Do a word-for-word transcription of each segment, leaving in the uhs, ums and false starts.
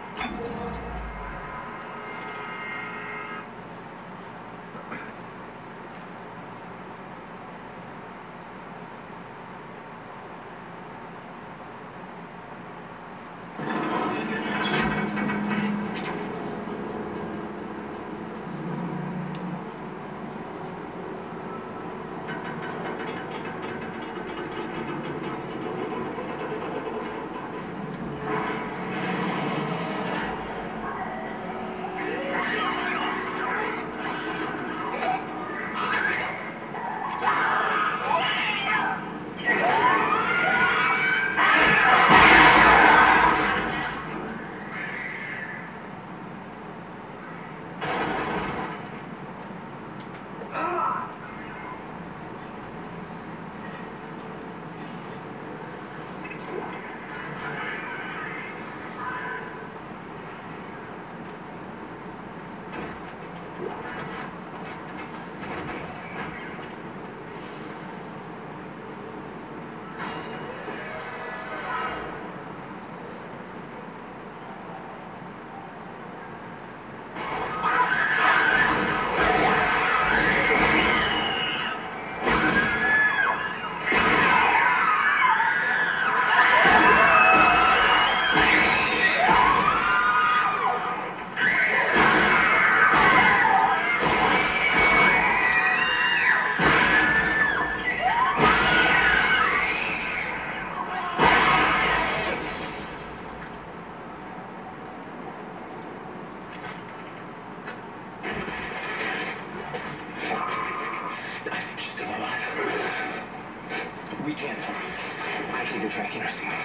We can't. I think they're tracking our signals.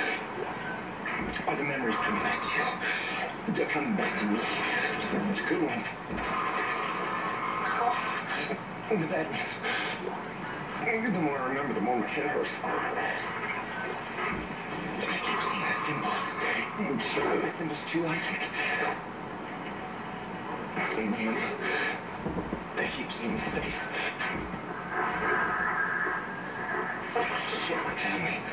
Are the memories coming back to you? They're coming back to me. The good ones. And the bad ones. The more I remember, the more my head hurts. I keep seeing the symbols. Do you know the symbols too, Isaac? And they keep seeing his face. Shit, damn me.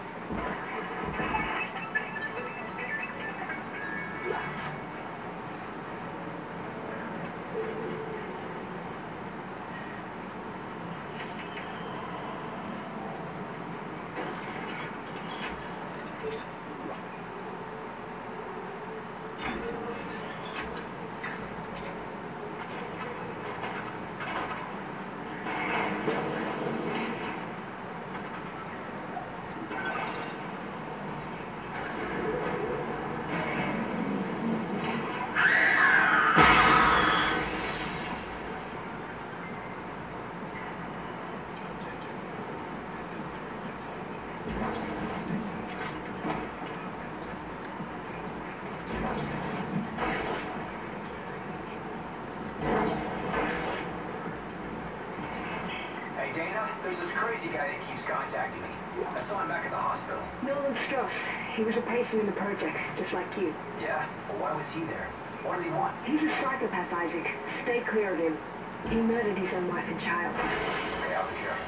Hey, Dana, there's this crazy guy that keeps contacting me. I saw him back at the hospital. Nolan Strauss. He was a patient in the project, just like you. Yeah? Well, why was he there? What does he want? He's a psychopath, Isaac. Stay clear of him. He murdered his own wife and child. Okay, I'll be careful.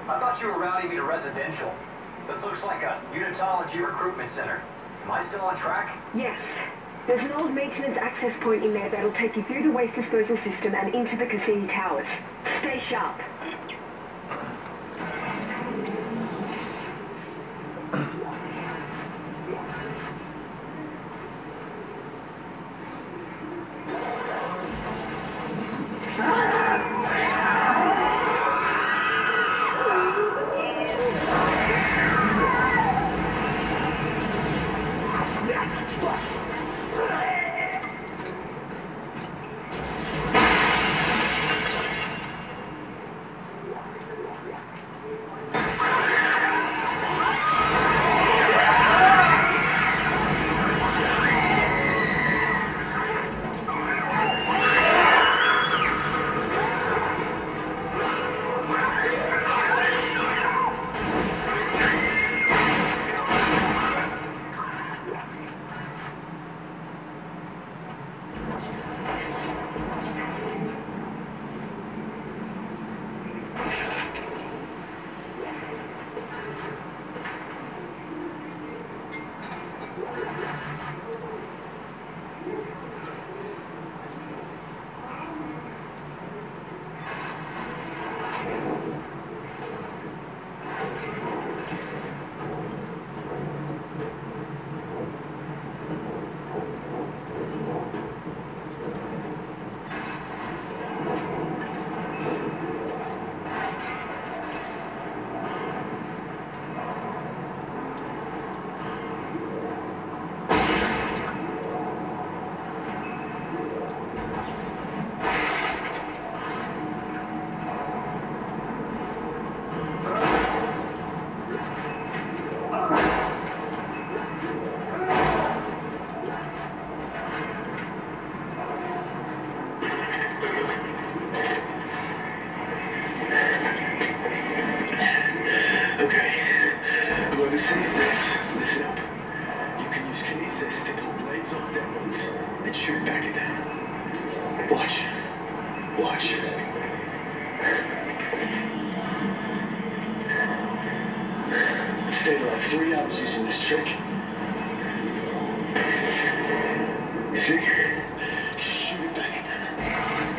I thought you were routing me to residential. This looks like a unitology recruitment center. Am I still on track? Yes. There's an old maintenance access point in there that'll take you through the waste disposal system and into the Cassini Towers. Stay sharp. Stayed like three hours using this trick. You see? Shoot it back at them.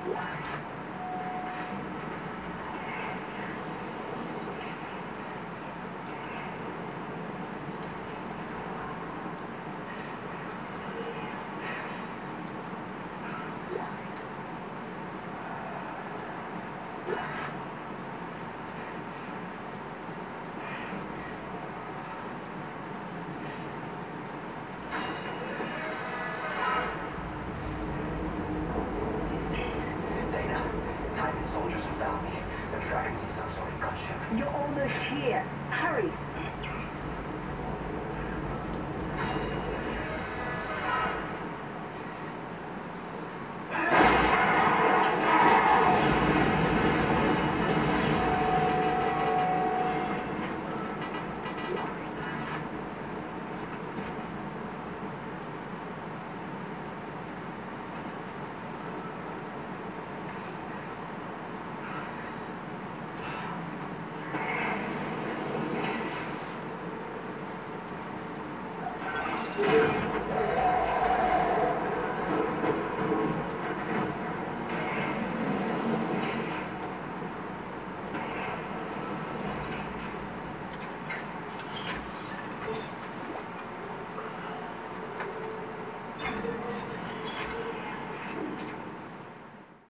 Soldiers have found me. They're tracking me in some sort of gunship. You're almost here. Hurry.